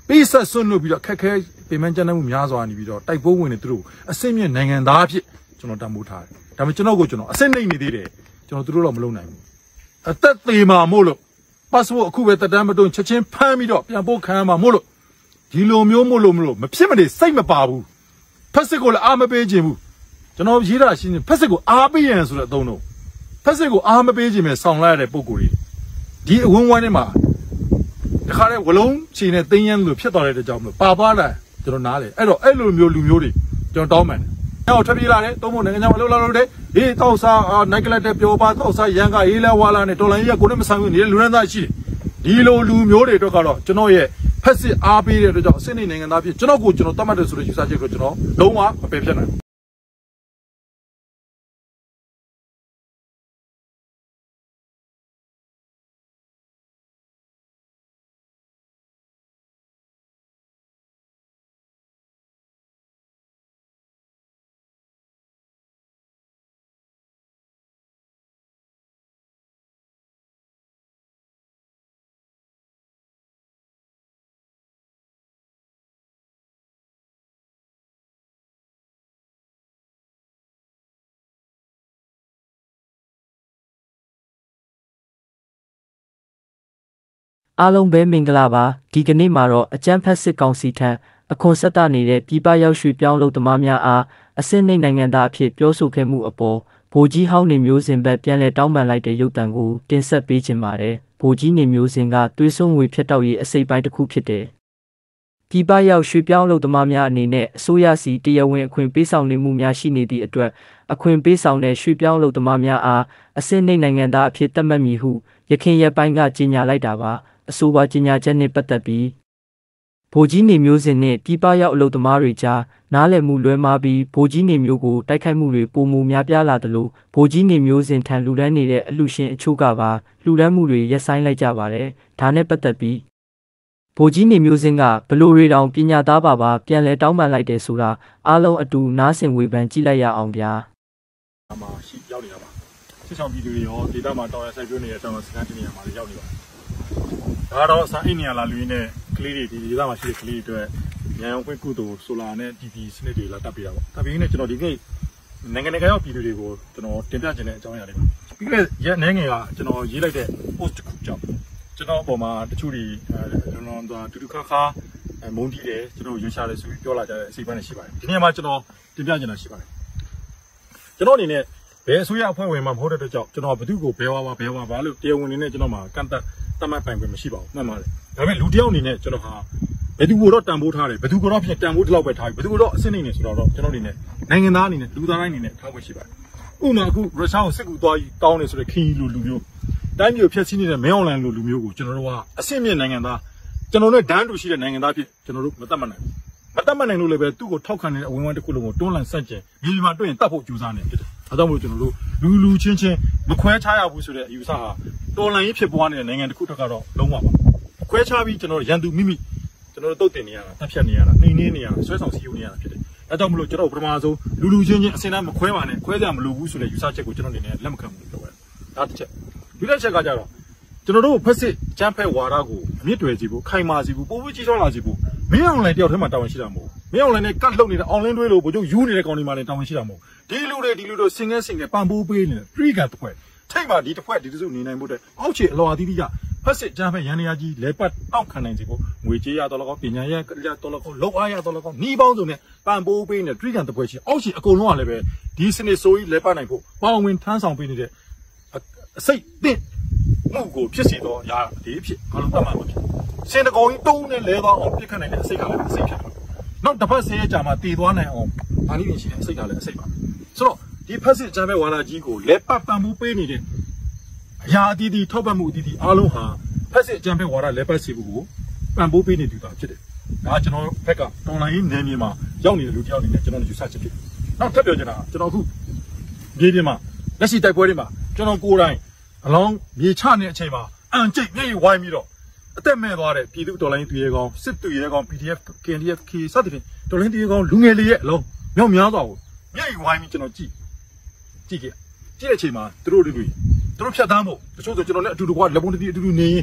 ပေးဆက်စွန့်လို့ပြီးတော့ခက်ခဲပင်ပန်းကြမ်းတမ်းမှုများစွာနေပြီးတော့တိုက်ပွဲဝင်နေသူတို့အစိမ့်မြင့်နိုင်ငံသားဖြစ်ကျွန်တော်တမ်းမိုးထားတယ်ဒါပေမဲ့ကျွန်တော်အစိမ့်နေနေသေးတယ်ကျွန်တော်သူတို့တော့မလုပ်နိုင်ဘူးအသက်သေးမှာမို့လို့ passport အခုပဲတက်တမ်းမတွန်းချက်ချင်းဖမ်းပြီးတော့ပြန်ပို့ခံရမှာမို့လို့ဒီလိုမျိုးမို့လို့မဖြစ်မနေစိတ်မပါဘူးဖက်စစ်ကိုလည်းအားမပေးခြင်းဘူးကျွန်တော်ရေးတာရှင်းဖက်စစ်ကိုအားပေးရန်ဆိုတဲ့အသုံးတော့ဖက်စစ်ကိုအားမပေးခြင်းပဲဆောင်းလိုက်ရတဲ့ပုံကိုယ်ကြီးဒီအဝန်းဝိုင်းထဲမှာတခါတည်းဝလုံးချီနဲ့တင်းရမ်းလို့ဖြစ်သွားတဲ့ကြောင့်မလို့ပါသွားတာကျွန်တော်နားလေအဲ့တော့အဲ့လိုမျိုးလူမျိုးတွေကျွန်တော်တောင်းပန်တယ်။နောက်ထွက်ပြေးလာတယ်သုံးဖို့နိုင်ငံခြားမလုပ်လာလို့တဲ့ဟေးတောက်စားနိုင်ကလတ်တဲ့ပြောပါတောက်စားရန်ကဟေးလဲဝါလာနဲ့တော်လိုင်းကြီးကကိုယ်နဲ့မဆိုင်ဘူးနေတဲ့လူရန်သားရှိတယ်။ဒီလိုလူမျိုးတွေတော့ကတော့ကျွန်တော်ရဲ့ဖက်စစ်အားပေးတဲ့အတွက်ကြောင့်အစစ်နေနိုင်ငံသားဖြစ်ကျွန်တော်တတ်မှတ်တယ်ဆိုတဲ့ယူဆချက်ကိုကျွန်တော်လုံးဝမပယ်ဖြတ်နိုင်ဘူး။အားလုံးပဲမင်္ဂလာပါဒီကနေ့မှာတော့အကျန်းဖက်စစ်ကောင်စီထံအခွန်ဆက်တာနေတဲ့ပြည်ပရောက်ရွှေပြောင်းလုပ်သမားများအားအစစ်နှိမ်နိုင်ငံသားအဖြစ်ပြောဆိုခဲ့မှုအပေါ်ဗိုလ်ကြီးဟောင်းနေမျိုးစင်ဘက်ပြန်လည်တောင်းပန်လိုက်တဲ့ရုပ်သံကိုတင်ဆက်ပေးခြင်းပါတယ်ဗိုလ်ကြီးနေမျိုးစင်ကသွေးစွန်းငွေဖြတ်တောက်ရေးအစိပ်ပိုင်းတစ်ခုဖြစ်တယ်ပြည်ပရောက်ရွှေပြောင်းလုပ်သမားများအနေနဲ့အစိုးရစီတရားဝင်အခွင့်ပေးဆောင်နေမှုများရှိနေသည့်အတွက်အခွင့်ပေးဆောင်တဲ့ရွှေပြောင်းလုပ်သမားများအားအစစ်နှိမ်နိုင်ငံသားအဖြစ်သတ်မှတ်မည်ဟုရခိုင်ရက်ပိုင်းကကြေညာလိုက်တာပါအဆိုပါကြေညာချက်နဲ့ပတ်သက်ပြီးဗိုလ်ကြီးနေမျိုးစင်နဲ့ပြည်ပရောက်အလုပ်သမားတွေကြားနားလည်မှုလွဲမှားပြီးဗိုလ်ကြီးနေမျိုးကိုတိုက်ခိုက်မှုတွေပုံမူများပြားလာသလိုဗိုလ်ကြီးနေမျိုးစင်ထံလူဒန်းနေတဲ့အလှရှင်အချို့ကပါလူဒန်းမှုတွေရပ်ဆိုင်းလိုက်ကြပါတယ်ဒါနဲ့ပတ်သက်ပြီးဗိုလ်ကြီးနေမျိုးစင်ကဘလို့တွေတောင်ပညာသားပါပြန်လဲတောင်းပန်လိုက်တယ်ဆိုတာအားလုံးအတူနားဆင်ဝေဖန်ကြည့်လိုက်ရအောင်ဗျာအမှရှိရောက်နေတာပါစစ်ဆောင်ပြည်သူတွေရောဒေသမှာတောင်ရဆိုင်ပြနေတဲ့တောင်ရစခန်းတနေရာမှာလည်းရောက်နေပါတယ်ဒါတော့စာအိမ်နေရလာလူရင်းနဲ့ကလေးတွေဒီဒေသမှာရှိတဲ့ကလေးတွေအတွက်ညံအောင်ခွင့်ကုသိုလ်ဆိုလာနဲ့ DP စနစ်တွေလာတက်ပေးတာပေါ့။ဒါပြီးရင်ကျွန်တော်ဒီနေ့နိုင်ငံတကာရောက်ပြည်သူတွေကိုကျွန်တော်တင်ပြချင်တဲ့အကြောင်းအရာတွေပါ။ပြီးခဲ့ရက်နေငယ်ကကျွန်တော်ရေးလိုက်တဲ့ post တစ်ခုကြောင့်ကျွန်တော်အပေါ်မှာတချို့တွေလွန်သွားတူတူခါခါမုန်းတီးတယ်ကျွန်တော်ရွှေရှာတယ်ဆိုပြီးပြောလာကြတဲ့အစိပ်ပိုင်းတွေရှိပါတယ်။ဒီနေ့မှာကျွန်တော်တင်ပြချင်တာရှိပါတယ်။ကျွန်တော်အနေနဲ့ဘယ်အစိုးရအဖွဲ့ဝင်မှမဟုတ်တဲ့အတွက်ကြောင့်ကျွန်တော်ဘယ်သူကိုဘယ်ဝါပါလို့တရားဝင်နေနဲ့ကျွန်တော်မှာကန့်သက်တတ်မှတ်ပိုင်ခွင့်မရှိပါဘူးမှန်ပါတယ်ဒါပေမဲ့လူတယောက်အနေနဲ့ကျွန်တော်ဟာဘယ်သူကိုတော့တန်ဖိုးထားတယ်ဘယ်သူကိုတော့ဖြစ်တန်ဖိုးဒီလောက်ပဲထားပြီဘယ်သူကိုတော့အစစ်နေနေဆိုတော့ကျွန်တော်အနေနဲ့နိုင်ငံသားအနေနဲ့လူသားတိုင်းအနေနဲ့ထားခွင့်ရှိပါတယ်ဥပမာအခုရုရှားကိုစစ်ကူသွားပြီးတောင်းနေဆိုတဲ့ခင်းလူမျိုးတိုင်းပြည်ကိုဖျက်ဆီးနေတဲ့မင်းအွန်လိုင်းလူမျိုးကိုကျွန်တော်တို့ကအစစ်မြင့်နိုင်ငံသားကျွန်တော်တို့ဒန်းတူရှိတဲ့နိုင်ငံသားဖြစ်ကျွန်တော်တို့မတတ်မှတ်နိုင်ဘူးမတတ်မှတ်နိုင်လို့လည်းပဲသူ့ကိုထောက်ခံနေတဲ့အဝင်ဝိုင်းတစ်ခုလုံးကိုတွန်းလှန်ဆန့်ကျင်မြေမှာတွေ့ရင်တတ်ဖို့ကြိုးစားနေဖြစ်တယ်ဒါကြောင့်မို့ကျွန်တော်တို့လူချင်းမခွဲခြားရဘူးဆိုတဲ့အယူဆဟာတော်လှန်ရေးဖြစ်ပွားနေတဲ့နိုင်ငံတစ်ခုတစ်ခါတော့လုံးဝပါခွဲခြားပြီးကျွန်တော်ရန်သူမိကျွန်တော်တို့တုတ်တင်နေရတာတပ်ဖြတ်နေရတာနှိမ်နှင်းနေရတာဆွဲဆောင်စည်းရုံးနေရတာဖြစ်တယ်ဒါကြောင့်မလို့ကျွန်တော်ပထမဆုံးလူချင်းအစင်တန်းမခွဲပါနဲ့ခွဲကြမလို့ဘူးဆိုတဲ့ယူဆချက်ကိုကျွန်တော်အနေနဲ့လက်မခံဘူးလို့ပြောရတယ်ဒါတစ်ချက်ဒီတစ်ချက်ကကြတော့ကျွန်တော်တို့ဖက်စစ်ချမ်းဖက်ဝါဒကိုအမြင့်တွယ်စီဖို့ခိုင်မာစီဖို့ပိုပြီးကြီးထွားလာစီဖို့မင်းအောင်လိုင်းတယောက်တည်းမှာတာဝန်ရှိတာမဟုတ်ဘူးမင်းအောင်လိုင်းနဲ့ကတ်လှုပ်နေတဲ့အောင်လင်းတွေးလို့ဗိုလ်ချုပ်ယူနေတဲ့ကောင်တွေမှာလည်းတာဝန်ရှိတာမဟုတ်ဒီလူတွေစင်ငယ်ပံပိုးပေးနေတဲ့ပြိကန်တစ်ခွက်ထိတ်မှာဒီတစ်ခွက်ဒီတစုနေနိုင်ဖို့တဲ့အောက်ခြေအလော်အသီးသီးကဖက်စစ်ချမ်းဖက်ရန်ရာကြီးလဲပတ်တောက်ခံနိုင်စီဖို့ငွေကြေးရတော့လည်းပညာရတော့လည်းလောက်အားရတော့လည်းနှီးပေါင်းစုံနဲ့ပံပိုးပေးနေတဲ့ပြိကန်တစ်ခွက်ရှိအောက်ခြေအကုန်လုံးကလည်းပဲဒီစနစ်ဆိုးကြီးလဲပတ်နိုင်ဖို့ပေါဝင်ထမ်းဆောင်ပေးနေတဲ့အစိတ်တစ်မှုကိုဖြစ်စေတော့ရာဒီဖြစ်အားလုံးတတ်မှတ်ပါဖြစ်စင်တကောင်ကြီးတုံးနဲ့လဲသွားအောင်ပြစ်ခတ်နိုင်တဲ့အစိတ်ကလည်းအစိတ်ဖြစ်တယ်နောက်တစ်ဖက်ဆေးရကြမှာတည်သွားနိုင်အောင်အားလေးရှိတဲ့အစိတ်ကလည်းအစိတ်ပါဆိုတော့ဒီဖက်စစ်ချမ်းဖက်ဝါဒကြီးကိုလဲပတ်ပံမှုပေးနေတဲ့အရာအသီးသီးထောက်ပံ့မှုအသီးသီးအားလုံးဟာဖက်စစ်ချမ်းဖက်ဝါဒလဲပတ်စီဖို့ကိုပံ့ပိုးပေးနေသူတာဖြစ်တယ်ဒါကျွန်တော်ဘက်ကတော်လိုင်းရေးနယ်မြေမှာရောက်နေတဲ့လူတယောက်အနေနဲ့ကျွန်တော်ယူဆချက်ဖြစ်နောက်ထပ်ပြောချင်တာကျွန်တော်အခုမြေပြင်မှာလက်ရှိတိုက်ပွဲတွေမှာကျွန်တော်ကိုယ်တိုင်အလောင်းမြေချနေတဲ့အချိန်မှာအန်ကျိတ်မျက်ရည်ဝိုင်းပြီးတော့အသက်မဲ့သွားတဲ့ပြည်သူတော်လိုင်းသူရဲကောင်းစစ်သူရဲကောင်း PDF KNDF စသဖြင့်တော်လိုင်းသူရဲကောင်းလူငယ်လေးရဲ့အလုံးမြောက်များစွာကိုမျက်ရည်ဝိုင်းပြီးကျွန်တော်ကြည့်တဲ့အချိန်မှာသူတို့ဖြတ်သန်းဖို့တချို့ဆိုကျွန်တော်လည်းအတူတကွလက်ပုံးတစ်တီးအတူတူနေရင်မ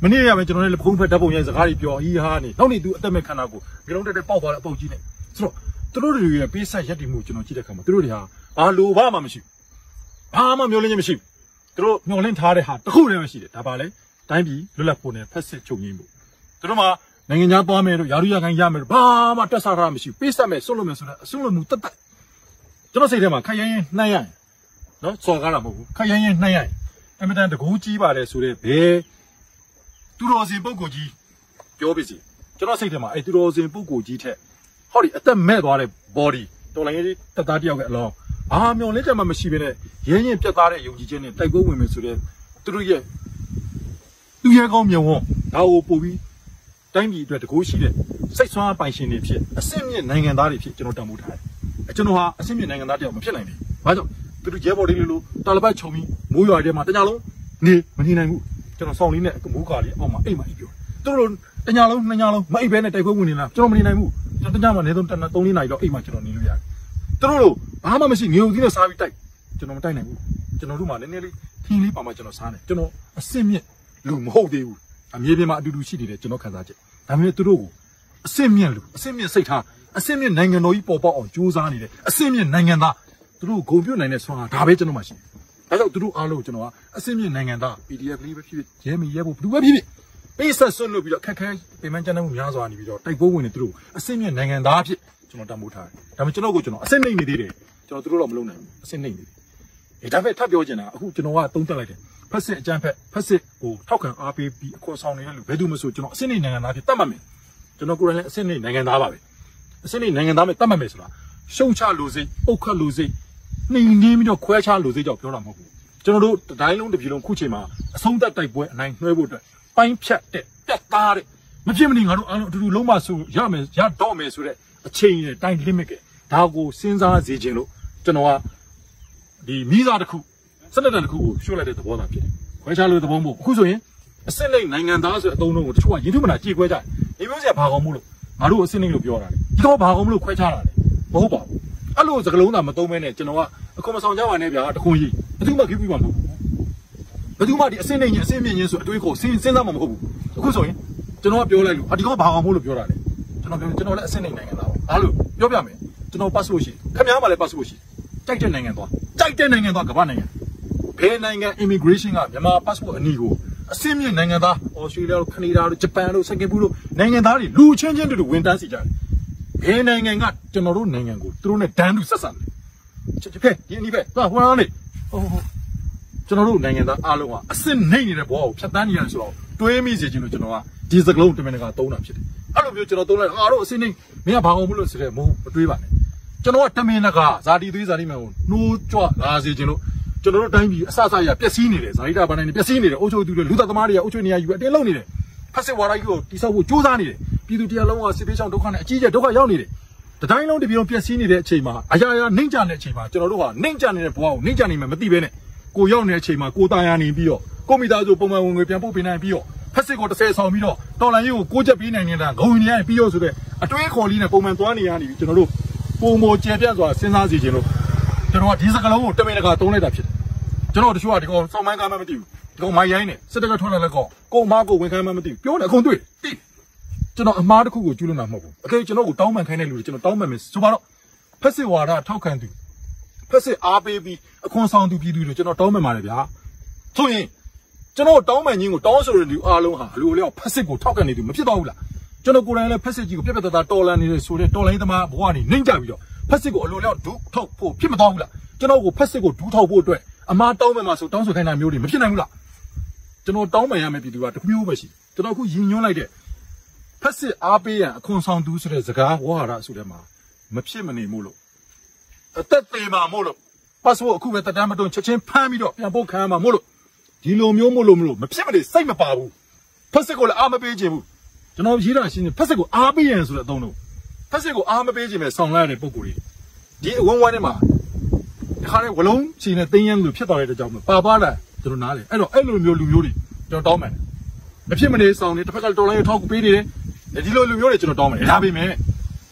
နေ့ရမယ်ကျွန်တော်လည်းဖုံးဖက်ဓာတ်ပုံရိုက်စကားတွေပြောဟီးဟာနေနောက်နေ့သူအသက်မဲ့ခန္ဓာကိုငရုံတက်ပေါက်သွားတဲ့အပုတ်ကြီးနဲ့ဆိုတော့သူတို့တွေရဲ့ပေးဆက်ရက်တည်မှုကျွန်တော်ကြည့်တဲ့အခါမှာသူတို့တွေဟာဘာလိုဘာမှမရှိဘူးဘာမှမျောလင်းခြင်းမရှိဘူးသူတို့မျောလင်းထားတဲ့ဟာတစ်ခုတည်းပဲရှိတယ်ဒါပါလေတိုင်းပြည်လွတ်လပ်ဖို့နဲ့ဖက်စစ်ချုပ်ငင်းဖို့သူတို့မှာနိုင်ငံခြားသွားမယ်လို့ယာရုရခိုင်ရမယ်လို့ဘာမှတက်ဆထားမရှိဘူးပေးဆက်မယ်ဆွလို့မယ်ဆိုတဲ့အဆွလို့မှုတက်တက်ကျွန်တော်စိတ်ထဲမှာခက်ရင်နှိုင်းရရင်နော်စော်ကားတာမဟုတ်ဘူးခက်ရင်နှိုင်းရရင်အမြဲတမ်းတကူကြီးပါတယ်ဆိုတဲ့ဘဲသူတော်စင်ပုဂ္ဂိုလ်ကြီးပြောပါစီကျွန်တော်စိတ်ထဲမှာအဲ့သူတော်စင်ပုဂ္ဂိုလ်ကြီးထက်ဟောဒီအသက်မဲ့သွားတဲ့ body တော်လိုင်းရေးတက်သားတယောက်ရဲ့အလောင်းဘာမျောလင်းချက်မှမရှိဘဲနဲ့ရဲရင်ပြတ်သားတဲ့ယုံကြည်ခြင်းနဲ့တိုက်ပွဲဝင်မယ်ဆိုတဲ့သူတို့ရဲ့သူရဲကောင်းမြုံဝန်းဒါကိုပို့ပြီးတိုင်းပြည်အတွက်တကူရှိတဲ့စိတ်ဆွမ်းပိုင်ရှင်တွေဖြစ်အစစ်မြင့်နိုင်ငံသားတွေဖြစ်ကျွန်တော်တန်ဖိုးထားတယ်ကျွန်တော်ဟာအစစ်မြင့်နိုင်ငံသားတယောက်မဖြစ်နိုင်ဘူးဘာကြောင့်သူတို့ရဲဘော်တွေလို့တာလပတ်ချုံပြီးမိုးရွာထဲမှာတညလုံးနေမနေနိုင်ဘူးကျွန်တော်ဆောင်းလေးနဲ့မိုးကားလေးအောက်မှာအိမ်မှာအိပ်ပြောသူတို့တညလုံးနှစ်ညလုံးမအိပ်ဘဲနဲ့တိုက်ပွဲဝင်နေလားကျွန်တော်မနေနိုင်ဘူးကျွန်တော်တညမှာနေဆုံး3-4 နာရီတော့အိမ်မှာကျွန်တော်နေလို့ရတယ်သူတို့လို့ဘာမှမရှိငြိုကြီးနဲ့စားပြီးတိုက်ကျွန်တော်မတိုက်နိုင်ဘူးကျွန်တော်တို့မှနည်းနည်းလေးခင်းလေးပါမှကျွန်တော်စားနေကျွန်တော်အစစ်မြင့်လူမဟုတ်သေးဘူးအမြေပြင်မှာအတူတူရှိနေတယ်ကျွန်တော်ခံစားချက်ဒါပေမဲ့သူတို့ကိုအစစ်မြင့်လူအစစ်မြင့်စိတ်ထားအစစ်မြင့်နိုင်ငံတော်ကြီးပေါ်ပေါက်အောင်ကြိုးစားနေတယ်အစစ်မြင့်နိုင်ငံသားသူတို့ကိုဂုဏ်ပြုနိုင်တဲ့ဆွမ်းအားဒါပဲကျွန်တော်မှရှိတယ်ဒါကြောင့်သူတို့အားလုံးကျွန်တော်ကအစစ်မြင့်နိုင်ငံသား PDF လေးပဲဖြစ်ဖြစ်ရဲမီရဲဖို့ဘယ်သူပဲဖြစ်ဖြစ်ပေးဆက်ဆွတ်လို့ပြီးတော့ခက်ခဲပြင်ပန်းကျန်းမှုများစွာနေပြီးတော့တိုက်ပွဲဝင်နေသူတို့အစစ်မြင့်နိုင်ငံသားဖြစ်ကျွန်တော်တမိုးထားတယ်ဒါပေမဲ့ကျွန်တော်ကိုကျွန်တော်အစစ်နှိမ့်နေသေးတယ်ကျွန်တော်သူတို့တော့မလုပ်နိုင်ဘူးအစစ်နှိမ့်နေတယ်ဒါပေမဲ့ထပ်ပြောချင်တာအခုကျွန်တော်ကသုံးသပ်လိုက်တယ်ဖက်စစ်အကြမ်းဖက်စစ်ကိုထောက်ခံအားပေးပြီးအခွန်ဆောင်နေတဲ့လူဘယ်သူမှဆိုကျွန်တော်အစစ်နှိမ့်နိုင်ငံသားဖြစ်တတ်မှတ်မယ်ကျွန်တော်ကိုယ်တိုင်လည်းအစစ်နှိမ့်နိုင်ငံသားပါပဲအစစ်နှိမ့်နိုင်ငံသားပဲတတ်မှတ်မယ်ဆိုတာရှုံချလူစိတ်ပုတ်ခတ်လူစိတ်နှိမ်နှင်းပြီးတော့ခွဲခြားလူစိတ်ကြောင့်ပြောတာမဟုတ်ဘူးကျွန်တော်တို့တိုင်းလုံးတစ်ပြည်လုံးခုချိန်မှာအဆုံးသက်တိုက်ပွဲအနိုင်နှွှဲဖို့အတွက်ပိုင်းဖြတ်တဲ့ပြတ်သားတဲ့မဖြစ်မနေငါတို့အားလုံးအတူတူလုံးမဆိုရမယ်ရတော့မယ်ဆိုတဲ့အချိန်နဲ့တိုင်း limit ကဒါကိုစဉ်းစားစေခြင်းလို့ကျွန်တော်ကဒီမိသားတစ်ခုစနစ်တစ်ခုကိုရှို့လိုက်တဲ့သဘောသာဖြစ်တယ်ခွဲခြားလို့သဘောမဟုတ်အခုဆိုရင်အစစ်နှိမ့်နိုင်ငံသားဆိုတဲ့အသုံးလုံးကိုတချို့ကရင်ထုမနာကြေခွဲကြတယ်ဒီမျိုးစရာဘာကောင်းမို့လို့ငါတို့အစစ်နှိမ့်လို့ပြောတာလေဒီတော့ဘာကောင်းမလို့ခွဲခြားတာလေမဟုတ်ပါဘူးအဲ့လိုစကလုံးသာမသုံးမဲနဲ့ကျွန်တော်ကအခွန်မဆောင်ကြပါနဲ့ဗျာတခွန်ကြီးဘယ်သူမှခိပြီးမှမဟုတ်ဘူးဘယ်သူမှဒီအစစ်နှိမ့်ချင်းအစစ်မြင့်ချင်းဆိုအတွေးကိုစဉ်းစားမှမဟုတ်ဘူးအခုဆိုရင်ကျွန်တော်ကပြောလိုက်လို့ဒီတော့ဘာကောင်းမို့လို့ပြောတာလေကျွန်တော်လည်းအစစ်နှိမ့်နိုင်ငံသားပါအားလို့ပြောပြမယ်ကျွန်တော် passport ရှိခင်ဗျားမှလည်း passport ရှိကြိုက်တဲ့နိုင်ငံသွားကမ္ဘာနိုင်ငံဘယ်နိုင်ငံ immigration ကမြန်မာ passport အနီးကိုအစစ်မြင့်နိုင်ငံသားဩစတြေးလျတို့ကနေဒါတို့ဂျပန်တို့စင်ကာပူတို့နိုင်ငံသားတွေလူချင်းချင်းတို့ဝင်တန်းစီကြတယ်ဘယ်နိုင်ငံကကျွန်တော်တို့နိုင်ငံကိုသူတို့နဲ့ဒန်းတူဆက်ဆံတယ်ချက်ဖက်ဒီအနီးဖက်သွားဟိုနားနေဟုတ်ကျွန်တော်တို့နိုင်ငံသားအားလုံးကအစစ်နှိမ့်နေတဲ့ဘဝကိုဖြတ်တန်းနေရတယ်ဆိုတော့တွေးမိစေချင်လို့ကျွန်တော်ကဒီစကလုံးတမင်တကာသုံးတာဖြစ်တယ်အဲ့လိုမျိုးကျွန်တော်သုံးလိုက်ငါတို့အစစ်နှိမ့်မင်းကဘာကောင်မလို့ဆိုတဲ့မတွေးပါနဲ့ကျွန်တော်ကတမင်တကာဇာတိသွေးဇာတိမှန်ကိုနှိုးကြွလာစေချင်လို့ကျွန်တော်တို့တိုင်းပြည်အစအစရပျက်စီးနေတယ်ဇာတိတာဘာနိုင်နေပျက်စီးနေတယ်အုပ်ချုပ်သူတွေလူသက်သမားတွေကအုပ်ချုပ်နေရယူအတင်းလုံးနေတယ်ဖက်စစ်ဝါဒကြီးကိုတိဆောက်ဖို့ကြိုးစားနေတယ်ပြည်သူတရားလုံးကစစ်ပေးဆောင်ဒုက္ခနဲ့အကြီးကျယ်ဒုက္ခရောက်နေတယ်တတိုင်းလုံးတပြည်လုံးပျက်စီးနေတဲ့အချိန်မှာအရာရာနှိမ့်ကြတဲ့အချိန်မှာကျွန်တော်တို့ဟာနှိမ့်ကြနေတဲ့ဘဝကိုနှိမ့်ကြနေမှမသိဘဲနဲ့ကိုရောက်နေတဲ့အချိန်မှာကိုตายရနေပြီးတော့ကိုမိသားစုပုံမှန်ဝင်ငွေပြန်ပို့ပေးနိုင်ပြီးတော့ဖက်စစ်ကို30ဆောင်ပြီးတော့တော်လန်ရေးကိုကိုချက်ပေးနိုင်နေတာဂုံဝင်နေရပြီးတော့ဆိုတဲ့အတွေးခေါ်လေးနဲ့ပုံမှန်သွားနေရနေပြီကျွန်တော်တို့ပုံမောကျယ်ပြန့်စွာစဉ်းစားစီခြင်းလို့ကျွန်တော်ကဒီစကလုံးကိုတမင်တကာသုံးလိုက်တာဖြစ်တယ်ကျွန်တော်တချို့ကဒီကောင်စောင်းမိုင်းကားမှမသိဘူးဒီကောင်မိုင်းရိုင်းနေစစ်တပ်ကထွက်လာတဲ့ကောင်ကိုအမားကိုဝင်ခိုင်းမှမသိဘူးပြောတယ်အကုန်တွေ့တိကျွန်တော်အမားတစ်ခုကိုကျူးလွန်တာမဟုတ်ဘူးအကေကျွန်တော်ကိုတောင်းပန်ခိုင်းတဲ့လူတွေကျွန်တော်တောင်းပန်မယ်ဆိုပါတော့ဖက်စစ်ဝါဒထောက်ခံသူဖက်စစ်အားပေးပြီးအခွန်ဆောင်သူပြည်သူတွေကျွန်တော်တောင်းပန်ပါတယ်ဗျာဆိုရင်ကျွန်တော်တောင်းပန်ခြင်းကိုတောင်းဆိုတဲ့လူအားလုံးဟာအလိုလျောက်ဖက်စစ်ကိုထောက်ခံနေသူမဖြစ်တော့ဘူးလားကျွန်တော်ကိုယ်တိုင်လည်းဖက်စစ်ကြီးကိုပြက်ပြက်သားသားတော်လန်နေတဲ့ဆိုတဲ့တော်လိုင်းသမားဘဝကနေနှိမ့်ကြပြီးတော့ဖက်စစ်ကိုအလိုလျောက်ဒုထောက်ဖို့ဖြစ်မတော့ဘူးလားကျွန်တော်ကိုဖက်စစ်ကိုဒုထောက်ဖို့အတွက်အမားတောင်းပန်မှာဆိုတောင်းဆိုခိုင်းတာမျိုးတွေမဖြစ်နိုင်ဘူးလားကျွန်တော်တောင်းပန်ရမယ်ပြည်သူကတမျိုးပဲရှိကျွန်တော်အခုရည်ညွှန်းလိုက်တဲ့ဖက်စစ်အားပေးရန်အခွန်ဆောင်သူဆိုတဲ့စကားဝါဟာရဆိုတဲ့မှာမဖြစ်မနေမို့လို့အသက်သေးမှာမို့လို့ passport အခုပဲတက်တမ်းမတွန်းချက်ချင်းဖမ်းပြီးတော့ပြန်ပို့ခံရမှာမို့လို့ဒီလိုမျိုးမို့လို့မဖြစ်မနေစိတ်မပါဘူးဖက်စစ်ကိုလည်းအားမပေးခြင်းဘူးကျွန်တော်ရေးတာရှင်းနေဖက်စစ်ကိုအားပေးရန်ဆိုတဲ့အသုံးလို့ဖက်စစ်ကိုအားမပေးခြင်းပဲဆောင်လာတဲ့ပုံကိုယ်ကြီးဒီအဝန်းဝန်းထဲမှာဒီခါလေးဝလုံးချီနဲ့တင်းရမ်းလို့ဖြစ်သွားတဲ့ကြောင့်ပါပါလာကျွန်တော်နားလေအဲ့တော့အဲ့လိုမျိုးလူမျိုးတွေကျွန်တော်တောင်းပန်တယ်မဖြစ်မနေဆောင်နေတစ်ဖက်ကတော်လိုင်းထောက်ကူပေးနေတယ်ဒီလိုလူမျိုးတွေကျွန်တော်တောင်းပန်တယ်ဒါပေမဲ့ဖ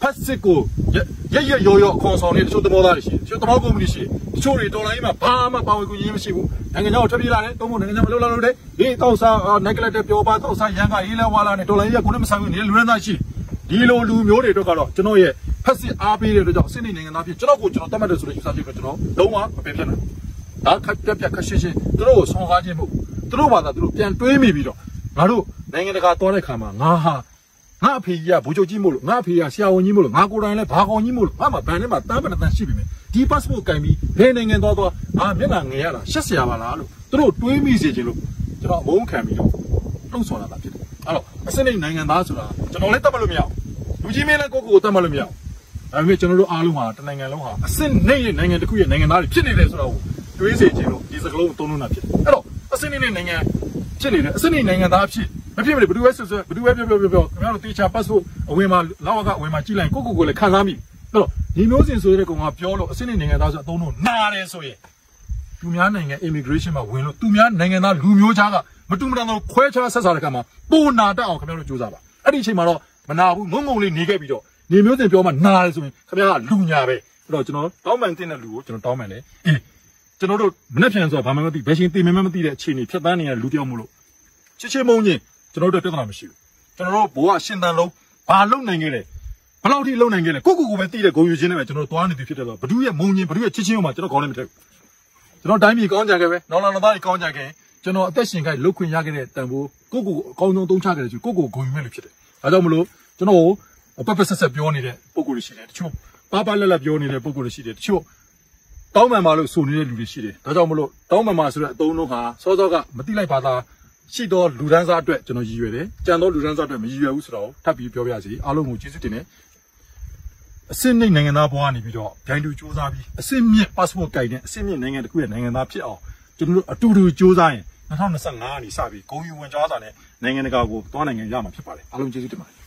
ဖက်စစ်ကိုရရောခေါ်ဆောင်နေတချို့သဘောသားတွေရှိတယ်တချို့သဘောကုမ္ပဏီရှိတယ်တချို့တွေတော်လိုင်းမှာဘာမှပါဝင်ကူညီမရှိဘူးနိုင်ငံခြားကိုထွက်ပြေးလာတယ်တုံးဖို့နိုင်ငံခြားမလှုပ်လာလို့တဲ့ဒီကောက်စားနိုင်ကလတ်တဲ့ပြောပါကောက်စားရန်ကရေးလဲဝါလာနဲ့တော်လိုင်းရကိုလည်းမဆိုင်ဘူးနေလူရန်သားရှိဒီလိုလူမျိုးတွေတော့ကတော့ကျွန်တော်ရဲ့ဖက်စစ်အားပေးတဲ့အတွက်ကြောင့်စစ်နေနိုင်ငံသားဖြစ်ကျွန်တော်တတ်မှတ်တယ်ဆိုတဲ့ယူဆချက်ကိုကျွန်တော်လုံးဝမပယ်ဖြတ်နိုင်ဘူးဒါခက်ပြခက်ရှင်းသူတို့ကိုဆွန်ကားခြင်းမဟုတ်သူတို့ဘာသာသူတို့ပြန်တွေးမိပြီးတော့ငါတို့နိုင်ငံတကာသွားတဲ့ခါမှာငါအဖေကြီးကဘူချုပ်ကြီးမို့လို့ငါအဖေကဆရာဝန်ကြီးမို့လို့ငါကိုယ်တိုင်လည်းဘာကောင်ကြီးမို့လို့ငါမှဘန်ထဲမှာတန်းပန်တန်းရှိပြီမယ်ဒီ passport ကင်ပြီးဘယ်နိုင်ငံသွားမျက်နှာငယ်ရတာရှက်စရာပါလားလို့သူတို့တွေးမိစေခြင်းလို့ကျွန်တော်အမုန်းခံပြီးတော့လှုပ်ဆော်လာတာဖြစ်တယ်အဲ့တော့အစစ်နိုင်ငံသားဆိုတာကျွန်တော်လည်းတတ်မှတ်လို့မရဘူးလူကြီးမင်းလည်းကိုတတ်မှတ်လို့မရဘူးဒါပေမဲ့ကျွန်တော်တို့အားလုံးဟာတနိုင်ငံလုံးဟာအစစ်နိုင်ငံတစ်ခုရဲ့နိုင်ငံသားတွေဖြစ်နေတယ်ဆိုတော့တွေးစေခြင်းလို့ဒီစကလုံးသုံးလို့တာဖြစ်တယ်အဲ့တော့အစစ်နိုင်ငံဖြစ်နေတယ်အစစ်နိုင်ငံသားဖြစ်မဖြစ်မလို့ဘယ်သူပဲပြောခင်ဗျားတို့တေချာ passport အဝင်မှာလောက်ကအဝင်မှာကြည့်လိုက်ကိုလည်းခံစားမိအဲ့တော့ဒီမျိုးစင်ဆိုတဲ့ကောင်ကပြောလို့အစစ်နိုင်ငံသားဆိုအသုံးလို့နားတယ်ဆိုရင်သူများနိုင်ငံ immigration မှာဝင်လို့သူများနိုင်ငံသားလူမျိုးခြားကမတူမတန်တော့ခွဲခြားဆက်စားတဲ့ကံမှာပိုနာတက်အောင်ခင်ဗျားတို့ကြိုးစားပါအဲ့ဒီအချိန်မှာတော့မနာဘူးငုံလေးနေခဲ့ပြီးတော့နေမျိုးစင်ပြောမှနားတယ်ဆိုရင်ခင်ဗျားကလူညာပဲအဲ့တော့ကျွန်တော်တောင်းပန်တဲ့လူကိုကျွန်တော်တောင်းပန်တယ်ကျွန်တော်တို့မနေ့ပြန်ဆိုဘာမှမသိဘယ်ရှင်တင်မမသိတဲ့အခြေအနေဖြတ်တန်းနေတဲ့လူတယောက်မို့လို့ချစ်မုန်းချင်းကျွန်တော်တို့ပြဿနာမရှိဘူးကျွန်တော်တို့ဘိုးကရှင်တန်လုံးဘာလုံနိုင်ခဲ့လဲဘယ်လောက်ထိလုံနိုင်ခဲ့လဲကိုပဲသိတဲ့ဂုံယူခြင်းနဲ့ပဲကျွန်တော်တို့သွားနေပြီဖြစ်တယ်ဆိုဘဒုရဲ့မုံချင်းဘဒုရဲ့ချစ်ချင်းကိုမှကျွန်တော်ခေါင်းနဲ့မထည့်ဘူးကျွန်တော်တိုင်းပြည်ကောင်းကြခဲ့ပဲနောင်လာသားတွေကောင်းကြခဲ့ကျွန်တော်အသက်ရှင်ခိုက်လုတ်ခွင့်ရခဲ့တဲ့တန်ဖိုးကိုအကောင်းဆုံးသုံးချခဲ့တယ်ဆိုကိုဂုံယူမဲ့လို့ဖြစ်တယ်ဒါကြောင့်မလို့ကျွန်တော်ပဆက်ပြောနေတဲ့ပုံကိုယ်တွေရှိတယ်တချို့ပါလက်ပြောနေတဲ့ပုံကိုယ်တွေရှိတယ်တချို့တောင်းပန်ပါလို့ဆိုနေတဲ့လူတွေရှိတယ်ဒါကြောင့်မလို့တောင်းပန်ပါဆိုတဲ့အသုံးလုံးဟာစောစောကမတိလိုက်ပါသားရှိတော့လူဒန်းစားအတွက်ကျွန်တော်ရည်ရွယ်တယ်ကြံတော့လူဒန်းစားအတွက်မရည်ရွယ်ဘူးဆိုတော့ထပ်ပြီးပြောပြစီအားလုံးကိုကျေးဇူးတင်တယ်အစစ်နိုင်ငံသားဘဝကနေပြီးတော့ဂိုင်းတူစူးစမ်းပြီးအစစ်မြင့် passport ကိုင်တဲ့အစစ်မြင့်နိုင်ငံတစ်ခုရဲ့နိုင်ငံသားဖြစ်အောင်ကျွန်တော်တို့အတူတူစူးစမ်းရင်2025ကနေစပြီးဂုဏ်ယူဝင်ကြားစာနဲ့နိုင်ငံတကာကိုသွားနိုင်ငံရမှာဖြစ်ပါတယ်အားလုံးကျေးဇူးတင်ပါတယ်